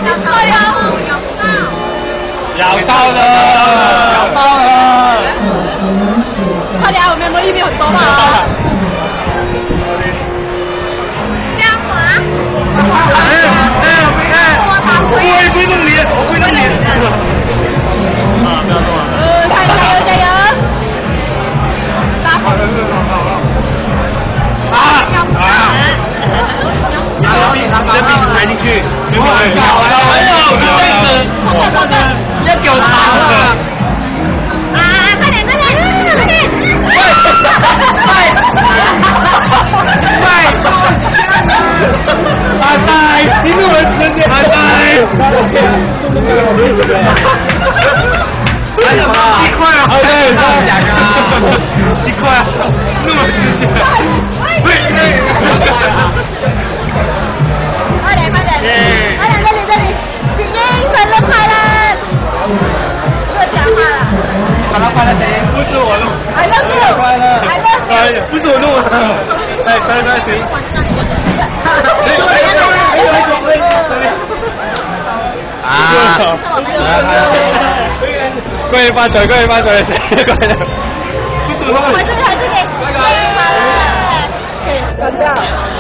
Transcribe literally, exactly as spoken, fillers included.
咬到了，咬到了！ 快点，我们魔力币很多嘛！这样滑。 哎哎哎！我也不会弄你，我会弄你。啊，不要动了。 呃，加油加油加油！拉好了， 啊啊！拿笔，拿笔塞进去，最后哎呦，这样子，要给我逃了！ 啊，快点快点快点！ 快！快！拜拜！你怎么直接拜拜？哎呀妈！几块啊？哎，两个啊！几块啊？那么直接？喂喂！ 快点快点！快点这里这里！请英生日快乐！不讲话了。 好了，快乐谁？不是我弄。 I love you。 快乐。 I love you。 哎，不是我弄的。哎，生日快乐谁？啊！恭喜發財，恭喜發財，死快樂！ 我這裡，我這裡，生日快樂！